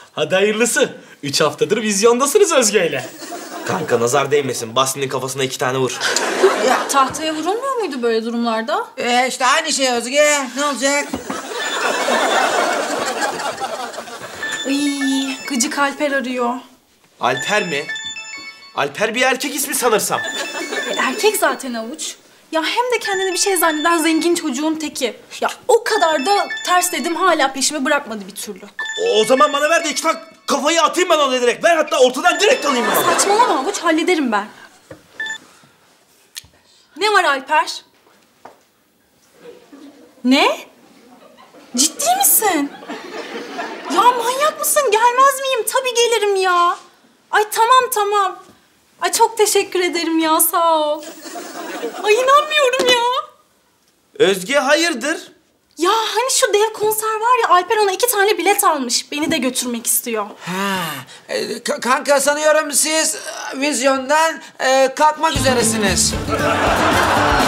Hadi hayırlısı. 3 haftadır vizyondasınız Özge'yle. Kanka nazar değmesin. Basri'nin kafasına 2 tane vur. Ya tahtaya vurulmuyor muydu böyle durumlarda? İşte aynı şey Özge. Ne olacak? Ay, gıcık Alper arıyor. Alper mi? Alper bir erkek ismi sanırsam. Erkek zaten Avuç. Ya hem de kendini bir şey zanneden zengin çocuğun teki. Ya o kadar da ters dedim, hala peşimi bırakmadı bir türlü. O zaman bana ver de 2 tane kafayı atayım ben ona direkt. Ver hatta ortadan direkt alayım ben onu. Saçmalama Avuç, hallederim ben. Ne var Alper? Ne? Ciddi misin? Ya manyak mısın? Gelmez miyim? Tabii gelirim ya. Ay tamam. Ay çok teşekkür ederim ya, sağ ol. Ay inanmıyorum ya. Özge hayırdır? Ya hani şu dev konser var ya, Alper ona 2 tane bilet almış. Beni de götürmek istiyor. Kanka sanıyorum siz vizyondan kalkmak üzeresiniz.